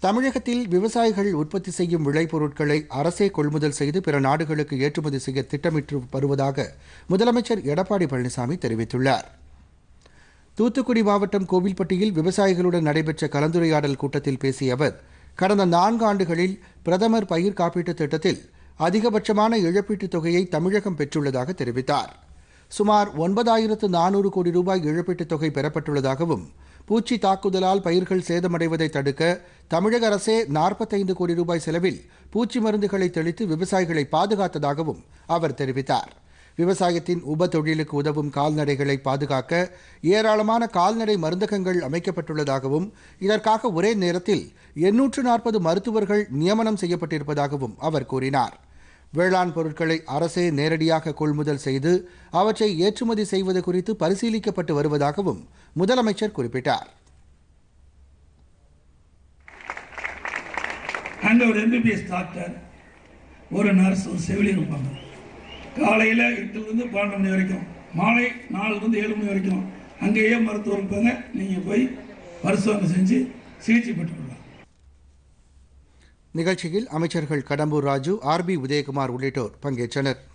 தமிழகத்தில் விவசாயிகள் உற்பத்தி செய்யும் விளைபொருட்களை அரசே கொள்முதல் செய்து பிற நாடுகளுக்கு ஏற்றுமதி செய்ய திட்டமிட்டு வருவதாக முதலமைச்சர் எடப்பாடி பழனிசாமி தெரிவித்துள்ளார். தூத்துக்குடி மாவட்டம் கோவில்பட்டியில் விவசாயிகளுடன் நடைபெற்ற கலந்துரையாடல் கூட்டத்தில் பேசிய அவர், கடந்த 4 ஆண்டுகளில் பிரதமர் பயிர் காப்பீட்டுத் திட்டத்தில் அதிகபட்சமான இழப்பீட்டுத் தொகையை தமிழகம் பெற்றுள்ளதாக தெரிவித்தார். சுமார் 9,400 கோடி ரூபாய் இழப்பீட்டுத் தொகை பெறப்பட்டுள்ளதாகவும், பூச்சி தாக்குதலால் பயிர்கள் சேதமடைவதை தடுக்க தமிழக அரசே 45 கோடி ரூபாய் செலவில் பூச்சி மருந்துகளை தெளித்து விவசாயிகளை பாதுகாத்ததாகவும் அவர் தெரிவித்தார். விவசாயத்தின் உப தொழிலுக்கு உதவும் கால்நடைகளை பாதுகாக்க ஏராளமான கால்நடை மருந்தகங்கள் அமைக்கப்பட்டுள்ளதாகவும், இதற்காக ஒரே நேரத்தில் 840 மருத்துவர்கள் நியமனம் செய்யப்பட்டிருப்பதாகவும் அவர் கூறினார். வேளாண் பொருட்களை அரசே நேரடியாக கொள்முதல் செய்து அவற்றை ஏற்றுமதி செய்வது குறித்து பரிசீலிக்கப்பட்டு வருவதாகவும் முதலமைச்சர் குறிப்பிட்டார். அங்கே ஒரு எம்பிபிஎஸ் டாக்டர், ஒரு நர்ஸ், ஒரு செவிலியர் இருப்பாங்க. காலையில் 8லிருந்து 12 மணி வரைக்கும், மாலை 4லிருந்து 7 மணி வரைக்கும் அங்கேயே மருத்துவர் இருப்பாங்க. நீங்கள் போய் பரிசோதனை செஞ்சு சிகிச்சை பெற்றுக்கொள்ளலாம். நிகழ்ச்சியில் அமைச்சர்கள் கடம்பூர் ராஜு, ஆர்பி உதயகுமார் உள்ளிட்டோர் பங்கேற்றனர்.